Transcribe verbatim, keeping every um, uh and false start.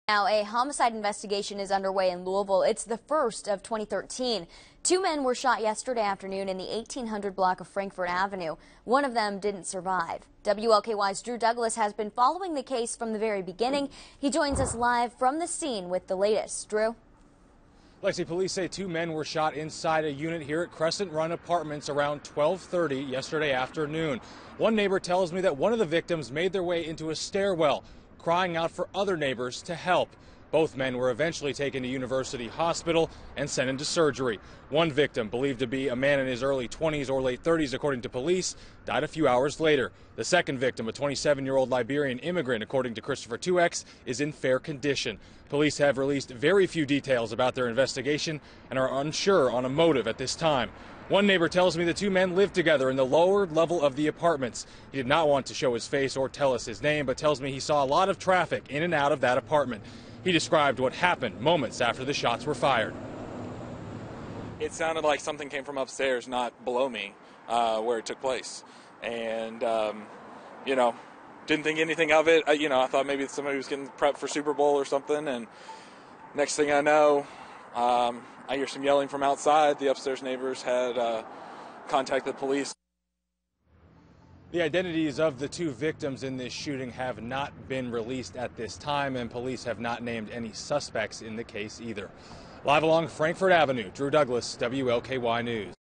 Now, a homicide investigation is underway in Louisville. It's the first of twenty thirteen. Two men were shot yesterday afternoon in the eighteen hundred block of Frankfort Avenue. One of them didn't survive. W L K Y's Drew Douglas has been following the case from the very beginning. He joins us live from the scene with the latest. Drew? Lexi, police say two men were shot inside a unit here at Crescent Run Apartments around twelve thirty yesterday afternoon. One neighbor tells me that one of the victims made their way into a stairwell, crying out for other neighbors to help. Both men were eventually taken to University Hospital and sent into surgery. One victim, believed to be a man in his early twenties or late thirties, according to police, died a few hours later. The second victim, a twenty-seven-year-old Liberian immigrant, according to Christopher two X, is in fair condition. Police have released very few details about their investigation and are unsure on a motive at this time. One neighbor tells me the two men lived together in the lower level of the apartments. He did not want to show his face or tell us his name, but tells me he saw a lot of traffic in and out of that apartment. He described what happened moments after the shots were fired. It sounded like something came from upstairs, not below me, uh, where it took place. And, um, you know, didn't think anything of it. Uh, you know, I thought maybe somebody was getting prepped for Super Bowl or something. And next thing I know, um, I hear some yelling from outside. The upstairs neighbors had uh, contacted the police. The identities of the two victims in this shooting have not been released at this time, and police have not named any suspects in the case either. Live along Frankfort Avenue, Drew Douglas, W L K Y News.